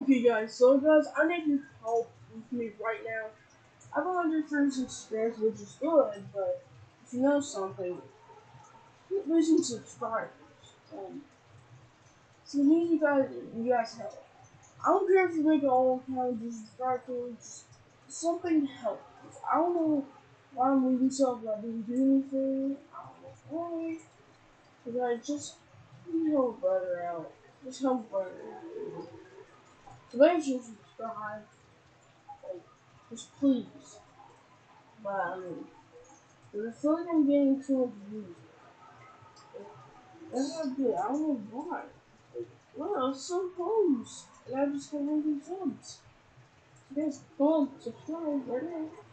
Okay, guys, so guys, I need your help with me right now. I have 136 subscribers, which is good, but if you know something, keep losing subscribers. Um, so I need you guys help. I don't care if you make your own account, just subscribe to it, just something to help. I don't know why I'm leaving stuff, I didn't do anything. I don't know why. But I just help brother out. Just help brother out. So make sure you subscribe. Like, just please. But I feel like I'm getting too much views. That's not good. I don't know why. Well, so close. And I just got 100 subs. You guys don't subscribe right now.